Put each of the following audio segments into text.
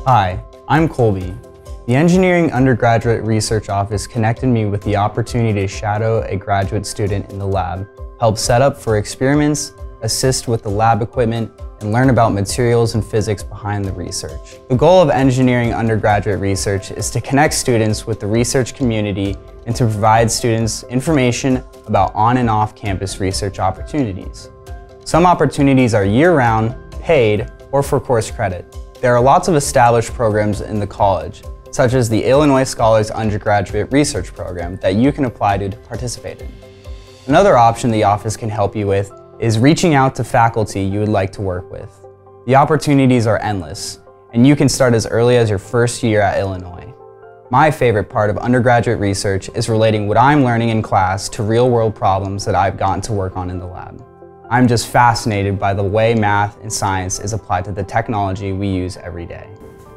Hi, I'm Colby. The Engineering Undergraduate Research Office connected me with the opportunity to shadow a graduate student in the lab, help set up for experiments, assist with the lab equipment, and learn about materials and physics behind the research. The goal of engineering undergraduate research is to connect students with the research community and to provide students information about on and off campus research opportunities. Some opportunities are year-round, paid, or for course credit. There are lots of established programs in the college, such as the Illinois Scholars Undergraduate Research Program that you can apply to participate in. Another option the office can help you with is reaching out to faculty you would like to work with. The opportunities are endless, and you can start as early as your first year at Illinois. My favorite part of undergraduate research is relating what I'm learning in class to real-world problems that I've gotten to work on in the lab. I'm just fascinated by the way math and science is applied to the technology we use every day.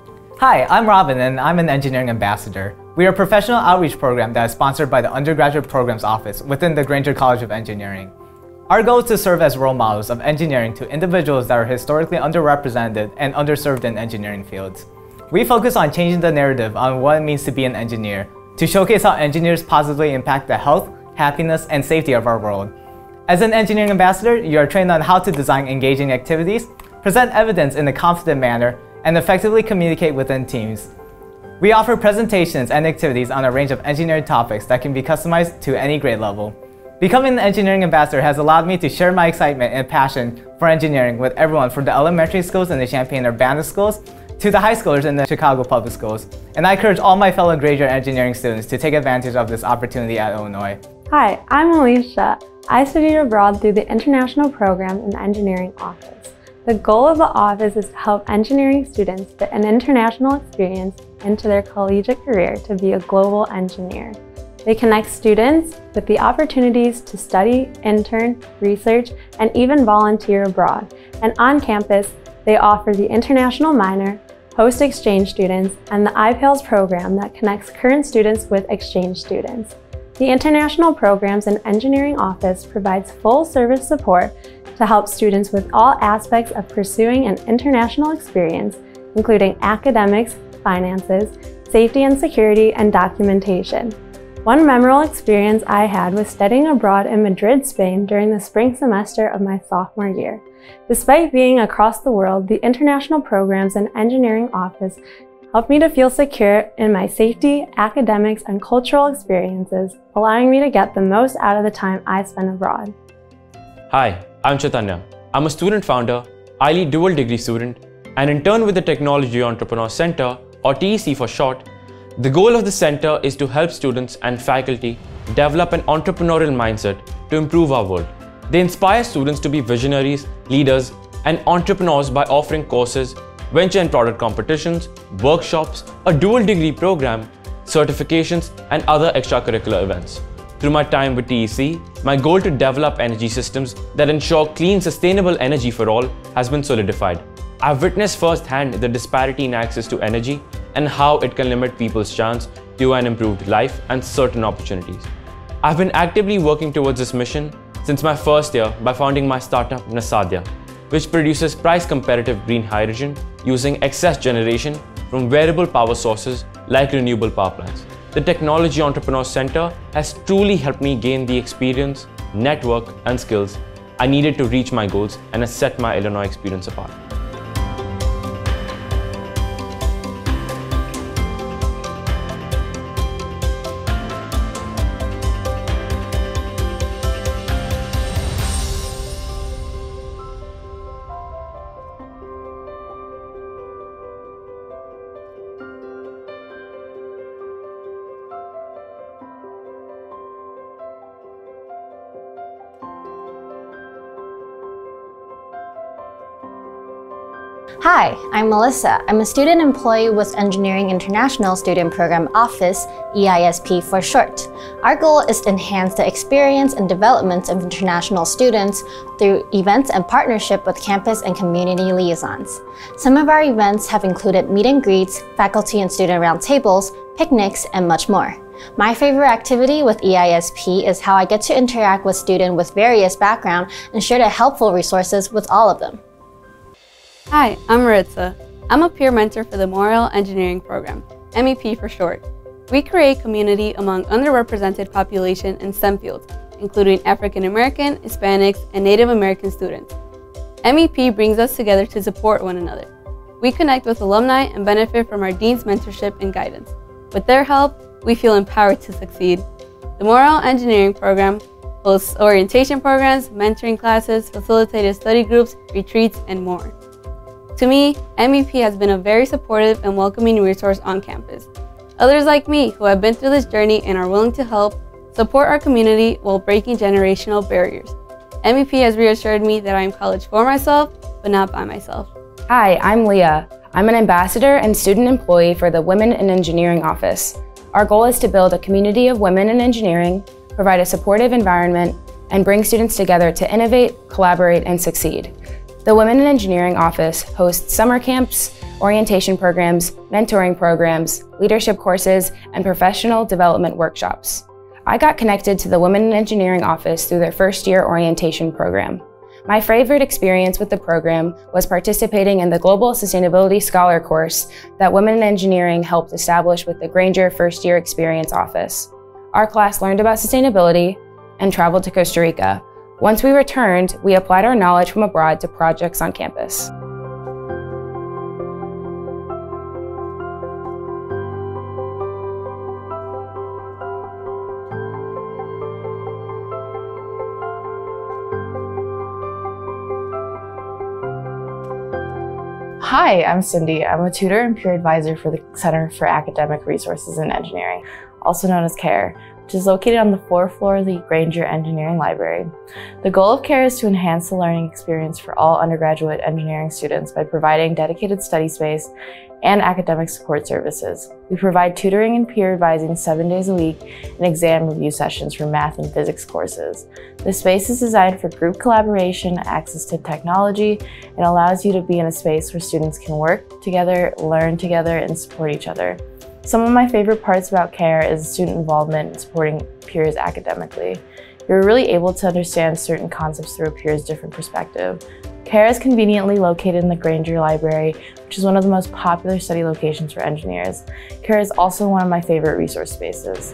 Hi, I'm Robin and I'm an engineering ambassador. We are a professional outreach program that is sponsored by the Undergraduate Programs Office within the Grainger College of Engineering. Our goal is to serve as role models of engineering to individuals that are historically underrepresented and underserved in engineering fields. We focus on changing the narrative on what it means to be an engineer, to showcase how engineers positively impact the health, happiness, and safety of our world. As an engineering ambassador, you are trained on how to design engaging activities, present evidence in a confident manner, and effectively communicate within teams. We offer presentations and activities on a range of engineering topics that can be customized to any grade level. Becoming an engineering ambassador has allowed me to share my excitement and passion for engineering with everyone from the elementary schools in the Champaign Urbana schools to the high schoolers in the Chicago public schools. And I encourage all my fellow Grainger engineering students to take advantage of this opportunity at Illinois. Hi, I'm Alicia. I studied abroad through the International Program in the Engineering Office. The goal of the office is to help engineering students fit an international experience into their collegiate career to be a global engineer. They connect students with the opportunities to study, intern, research, and even volunteer abroad. And on campus, they offer the International Minor, host exchange students, and the IPELS program that connects current students with exchange students. The International Programs and Engineering Office provides full-service support to help students with all aspects of pursuing an international experience, including academics, finances, safety and security, and documentation. One memorable experience I had was studying abroad in Madrid, Spain during the spring semester of my sophomore year. Despite being across the world, the International Programs and Engineering Office helped me to feel secure in my safety, academics, and cultural experiences, allowing me to get the most out of the time I spent abroad. Hi, I'm Chaitanya. I'm a student founder, ILE dual degree student, and intern with the Technology Entrepreneur Center, or TEC for short. The goal of the center is to help students and faculty develop an entrepreneurial mindset to improve our world. They inspire students to be visionaries, leaders, and entrepreneurs by offering courses, venture and product competitions, workshops, a dual degree program, certifications, and other extracurricular events. Through my time with TEC, my goal to develop energy systems that ensure clean, sustainable energy for all has been solidified. I've witnessed firsthand the disparity in access to energy and how it can limit people's chance to an improved life and certain opportunities. I've been actively working towards this mission since my first year by founding my startup Nasadya, which produces price-competitive green hydrogen using excess generation from variable power sources like renewable power plants. The Technology Entrepreneur Center has truly helped me gain the experience, network, and skills I needed to reach my goals and has set my Illinois experience apart. Hi, I'm Melissa. I'm a student employee with Engineering International Student Program Office, EISP for short. Our goal is to enhance the experience and development of international students through events and partnership with campus and community liaisons. Some of our events have included meet and greets, faculty and student roundtables, picnics, and much more. My favorite activity with EISP is how I get to interact with students with various backgrounds and share the helpful resources with all of them. Hi, I'm Maritza. I'm a peer mentor for the Memorial Engineering Program, MEP for short. We create community among underrepresented population in STEM fields, including African American, Hispanics, and Native American students. MEP brings us together to support one another. We connect with alumni and benefit from our dean's mentorship and guidance. With their help, we feel empowered to succeed. The Memorial Engineering Program hosts orientation programs, mentoring classes, facilitated study groups, retreats, and more. To me, MEP has been a very supportive and welcoming resource on campus. Others like me who have been through this journey and are willing to help support our community while breaking generational barriers. MEP has reassured me that I am college for myself, but not by myself. Hi, I'm Leah. I'm an ambassador and student employee for the Women in Engineering office. Our goal is to build a community of women in engineering, provide a supportive environment, and bring students together to innovate, collaborate, and succeed. The Women in Engineering office hosts summer camps, orientation programs, mentoring programs, leadership courses, and professional development workshops. I got connected to the Women in Engineering office through their first-year orientation program. My favorite experience with the program was participating in the Global Sustainability Scholar course that Women in Engineering helped establish with the Grainger First-Year Experience office. Our class learned about sustainability and traveled to Costa Rica. Once we returned, we applied our knowledge from abroad to projects on campus. Hi, I'm Cindy. I'm a tutor and peer advisor for the Center for Academic Resources in Engineering, also known as CARE, which is located on the 4th floor of the Grainger Engineering Library. The goal of CARE is to enhance the learning experience for all undergraduate engineering students by providing dedicated study space and academic support services. We provide tutoring and peer advising 7 days a week and exam review sessions for math and physics courses. The space is designed for group collaboration, access to technology, and allows you to be in a space where students can work together, learn together, and support each other. Some of my favorite parts about CARE is student involvement and supporting peers academically. You're really able to understand certain concepts through a peer's different perspective. CARE is conveniently located in the Grainger Library, which is one of the most popular study locations for engineers. CARE is also one of my favorite resource spaces.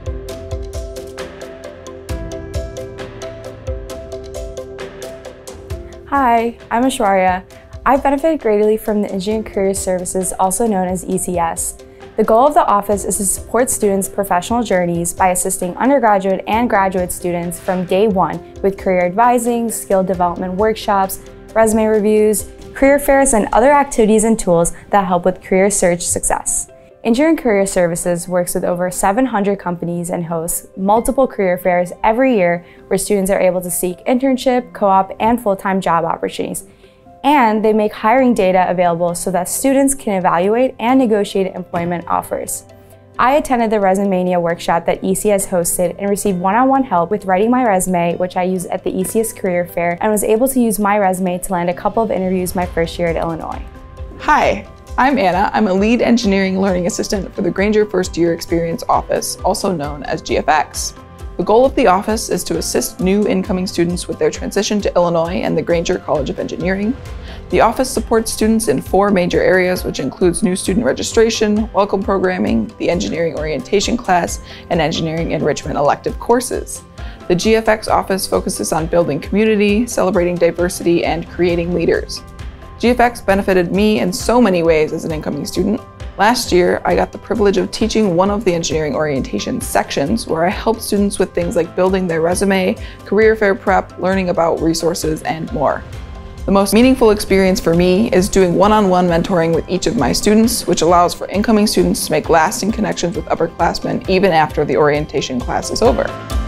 Hi, I'm Aishwarya. I've benefited greatly from the Engineering Career Services, also known as ECS. The goal of the office is to support students' professional journeys by assisting undergraduate and graduate students from day one with career advising, skill development workshops, resume reviews, career fairs, and other activities and tools that help with career search success. Engineering Career Services works with over 700 companies and hosts multiple career fairs every year where students are able to seek internship, co-op, and full-time job opportunities. And they make hiring data available so that students can evaluate and negotiate employment offers. I attended the Resumania workshop that ECS hosted and received one-on-one help with writing my resume, which I used at the ECS Career Fair, and was able to use my resume to land a couple of interviews my first year at Illinois. Hi, I'm Anna. I'm a lead engineering learning assistant for the Grainger First Year Experience office, also known as GFX. The goal of the office is to assist new incoming students with their transition to Illinois and the Grainger College of Engineering. The office supports students in 4 major areas, which includes new student registration, welcome programming, the engineering orientation class, and engineering enrichment elective courses. The GFX office focuses on building community, celebrating diversity, and creating leaders. GFX benefited me in so many ways as an incoming student. Last year, I got the privilege of teaching one of the engineering orientation sections where I helped students with things like building their resume, career fair prep, learning about resources, and more. The most meaningful experience for me is doing one-on-one mentoring with each of my students, which allows for incoming students to make lasting connections with upperclassmen even after the orientation class is over.